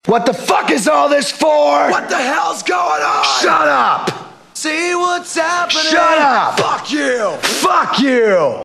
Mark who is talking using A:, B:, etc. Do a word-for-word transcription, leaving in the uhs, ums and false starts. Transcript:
A: What the fuck is all this for?
B: What the hell's going on?
A: Shut up!
B: See what's happening.
A: Shut up!
B: Fuck you!
A: Fuck you!